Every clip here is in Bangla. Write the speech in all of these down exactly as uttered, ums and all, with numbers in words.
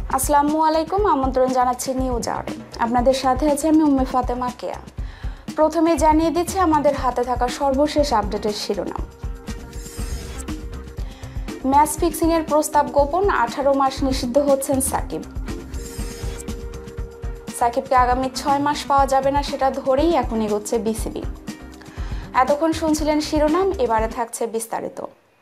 আসসালামু আলাইকুম, আমন্ত্রণ জানাচ্ছি নিউজ আওয়ারে। আপনাদের সাথে আছে আমি উম্মে ফাতেমা কেয়া। প্রথমে জানিয়ে দিচ্ছি আমাদের হাতে থাকা সর্বশেষ আপডেটের শিরোনাম। ম্যাচ ফিক্সিংয়ের প্রস্তাব গোপন, আঠারো মাস নিষিদ্ধ হচ্ছেন সাকিব। সাকিবকে আগামী ছয় মাস পাওয়া যাবে না সেটা ধরেই এখন এগোচ্ছে বিসিবি। এতক্ষণ শুনছিলেন শিরোনাম, এবারে থাকছে বিস্তারিত।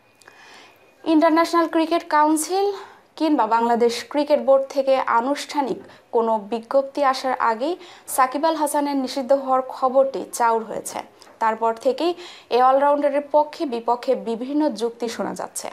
ইন্টারন্যাশনাল ক্রিকেট কাউন্সিল কিংবা বাংলাদেশ ক্রিকেট বোর্ড থেকে আনুষ্ঠানিক কোনো বিজ্ঞপ্তি আসার আগেই সাকিব আল হাসানের নিষিদ্ধ হওয়ার খবরটি চাউর হয়েছে। তারপর থেকেই এই অলরাউন্ডারের পক্ষে বিপক্ষে বিভিন্ন যুক্তি শোনা যাচ্ছে।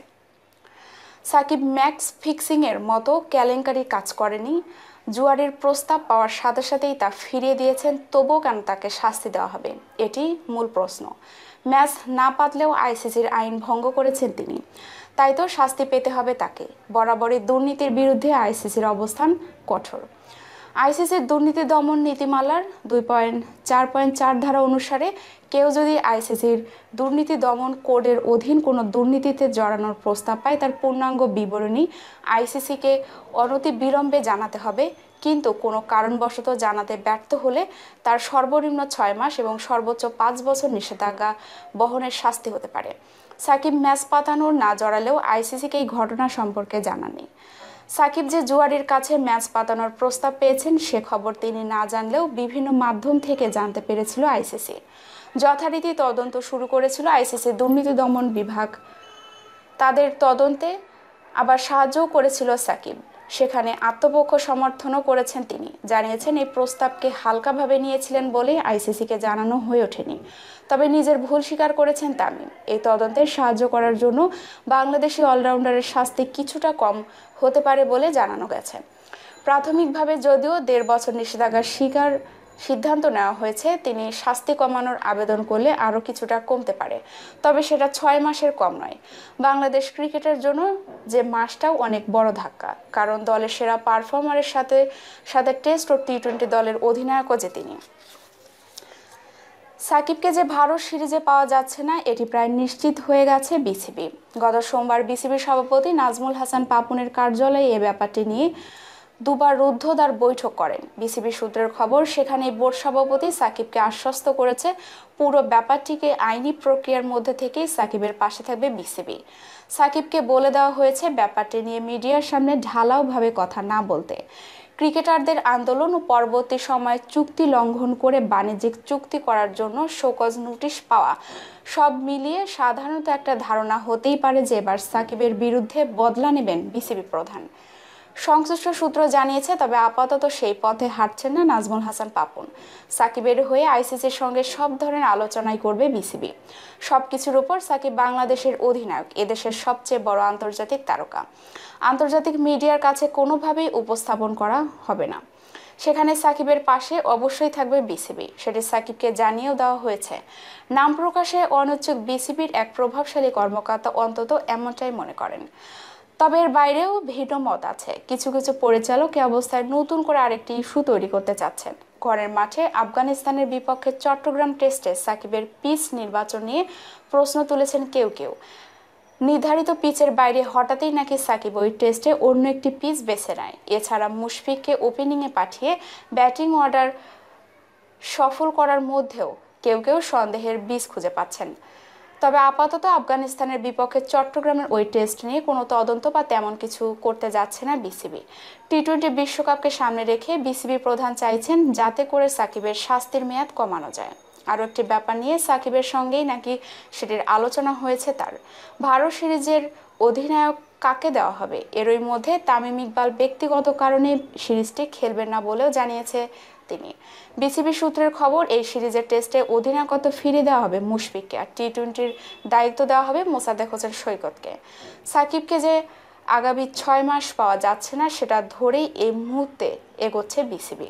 সাকিব ম্যাচ ফিক্সিংয়ের মতো কেলেঙ্কারি কাজ করেনি, জুয়ারির প্রস্তাব পাওয়ার সাথে সাথেই তা ফিরিয়ে দিয়েছেন, তবুও কেন তাকে শাস্তি দেওয়া হবে, এটি মূল প্রশ্ন। ম্যাচ না পাতলেও আইসিসির আইন ভঙ্গ করেছেন তিনি, তাই তো শাস্তি পেতে হবে তাকে। বরাবরই দুর্নীতির বিরুদ্ধে আইসিসির অবস্থান কঠোর। আইসিসির দুর্নীতি দমন নীতিমালার দুই পয়েন্ট চার পয়েন্ট চার ধারা অনুসারে কেউ যদি আইসিসির দুর্নীতি দমন কোডের অধীন কোনো দুর্নীতিতে জড়ানোর প্রস্তাব পায়, তার পূর্ণাঙ্গ বিবরণী আইসিসিকে অনতি বিলম্বে জানাতে হবে। কিন্তু কোনো কারণবশত জানাতে ব্যর্থ হলে তার সর্বনিম্ন ছয় মাস এবং সর্বোচ্চ পাঁচ বছর নিষেধাজ্ঞা বহনের শাস্তি হতে পারে। সাকিব ম্যাচ পাতানোর না জড়ালেও আইসিসিকে এই ঘটনা সম্পর্কে জানাননি। সাকিব যে জুয়ারির কাছে ম্যাচ পাতানোর প্রস্তাব পেয়েছেন সে খবর তিনি না জানলেও বিভিন্ন মাধ্যম থেকে জানতে পেরেছিল আইসিসি। যথারীতি তদন্ত শুরু করেছিল আইসিসি দুর্নীতি দমন বিভাগ। তাদের তদন্তে আবার সাহায্যও করেছিল সাকিব। সেখানে আত্মপক্ষ সমর্থনও করেছেন তিনি। জানিয়েছেন এই প্রস্তাবকে হালকাভাবে নিয়েছিলেন বলেই আইসিসিকে জানানো হয়ে ওঠেনি। তবে নিজের ভুল স্বীকার করেছেন তামিম। এই তদন্তে সাহায্য করার জন্য বাংলাদেশি অলরাউন্ডারের শাস্তি কিছুটা কম হতে পারে বলে জানানো গেছে। প্রাথমিকভাবে যদিও দেড় বছর নিষেধাজ্ঞার শিকার সিদ্ধান্ত নেওয়া হয়েছে, তিনি শাস্তি কমানোর আবেদন করলে আরও কিছুটা কমতে পারে, তবে সেটা ছয় মাসের কম নয়। বাংলাদেশ ক্রিকেটের জন্য যে মাসটাও অনেক বড় ধাক্কা, কারণ দলের সেরা পারফর্মারের সাথে সাথে টেস্ট ও টি টোয়েন্টি দলের অধিনায়কও যে তিনি। সাকিবকে যে ভারত সিরিজে পাওয়া যাচ্ছে না এটি প্রায় নিশ্চিত হয়ে গেছে বিসিবি। গত সোমবার বিসিবির সভাপতি নাজমুল হাসান পাপনের কার্যালয়ে এ ব্যাপারটি নিয়ে দুবার রুদ্ধদ্বার বৈঠক করেন বিসিবি সূত্রের খবর। সেখানে বোর্ড সভাপতি সাকিবকে আশ্বস্ত করেছে পুরো ব্যাপারটিকে আইনি প্রক্রিয়ার মধ্যে থেকেই সাকিবের পাশে থাকবে বিসিবি। সাকিবকে বলে দেওয়া হয়েছে ব্যাপারটি নিয়ে মিডিয়ার সামনে ঢালাওভাবে কথা না বলতে। ক্রিকেটারদের আন্দোলন ও পরবর্তী সময়ে চুক্তি লঙ্ঘন করে বাণিজ্যিক চুক্তি করার জন্য শোকজ নোটিশ পাওয়া, সব মিলিয়ে সাধারণত একটা ধারণা হতেই পারে যে এবার সাকিবের বিরুদ্ধে বদলা নেবেন বিসিবি প্রধান। সংশ্লিষ্ট সূত্র জানিয়েছে, তবে আপাতত সেই পথে হাঁটছেন না নাজমুল হাসান পাপন। সাকিবের হয়ে আইসিসির সঙ্গে সব ধরনের আলোচনাই করবে বিসিবি। সবকিছুর উপর সাকিব বাংলাদেশের অধিনায়ক, এদেশের সবচেয়ে বড় আন্তর্জাতিক তারকা। আন্তর্জাতিক মিডিয়ার কাছে কোনোভাবেই উপস্থাপন করা হবে না। সেখানে সাকিবের পাশে অবশ্যই থাকবে বিসিবি, সেটি সাকিবকে জানিয়েও দেওয়া হয়েছে। নাম প্রকাশে অনিচ্ছুক বিসিবির এক প্রভাবশালী কর্মকর্তা অন্তত এমনটাই মনে করেন। তবে এর বাইরেও ভিন্ন মত আছে। কিছু কিছু পরিচালক এ অবস্থায় নতুন করে আরেকটি ইস্যু তৈরি করতে চাচ্ছেন। ঘরের মাঠে আফগানিস্তানের বিপক্ষে চট্টগ্রাম টেস্টে সাকিবের পিচ নির্বাচন নিয়ে প্রশ্ন তুলেছেন কেউ কেউ। নির্ধারিত পিচের বাইরে হঠাৎই নাকি সাকিব ওই টেস্টে অন্য একটি পিচ বেছে নেয়। এছাড়া মুশফিককে ওপেনিংয়ে পাঠিয়ে ব্যাটিং অর্ডার সফল করার মধ্যেও কেউ কেউ সন্দেহের বীজ খুঁজে পাচ্ছেন। তবে আপাতত আফগানিস্তানের বিপক্ষে চট্টগ্রামের ওই টেস্ট নিয়ে কোনো তদন্ত বা তেমন কিছু করতে যাচ্ছে না বিসিবি। টি টোয়েন্টি বিশ্বকাপকে সামনে রেখে বিসিবি প্রধান চাইছেন যাতে করে সাকিবের শাস্তির মেয়াদ কমানো যায়। আরও একটি ব্যাপার নিয়ে সাকিবের সঙ্গেই নাকি সেটির আলোচনা হয়েছে তার। ভারত সিরিজের অধিনায়ক কাকে দেওয়া হবে, এরই মধ্যে তামিম ইকবাল ব্যক্তিগত কারণে সিরিজটি খেলবেন না বলেও জানিয়েছে তিনি। বিসিবি সূত্রের খবর, এই সিরিজের টেস্টে অধিনায়কত্ব ফিরিয়ে দেওয়া হবে মুশফিককে, আর টি টোয়েন্টির দায়িত্ব দেওয়া হবে মোসাদ্দেক হোসেন সৈকতকে। সাকিবকে যে আগামী ছয় মাস পাওয়া যাচ্ছে না সেটা ধরেই এই মুহূর্তে এগোচ্ছে বিসিবি।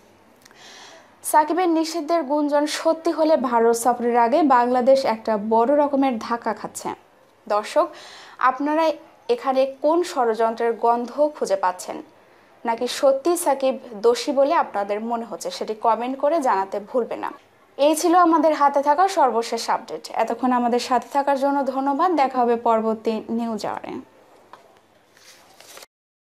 সাকিবের নিষিদ্ধের গুঞ্জন সত্যি হলে ভারত সফরের আগে বাংলাদেশ একটা বড় রকমের ধাক্কা খাচ্ছে। দর্শক, আপনারা এখানে কোন ষড়যন্ত্রের গন্ধ খুঁজে পাচ্ছেন, নাকি সত্যি সাকিব দোষী বলে আপনাদের মনে হচ্ছে, সেটি কমেন্ট করে জানাতে ভুলবেন না। এই ছিল আমাদের হাতে থাকা সর্বশেষ আপডেট। এতক্ষণ আমাদের সাথে থাকার জন্য ধন্যবাদ। দেখা হবে পরবর্তী নিউজ আওয়ারে।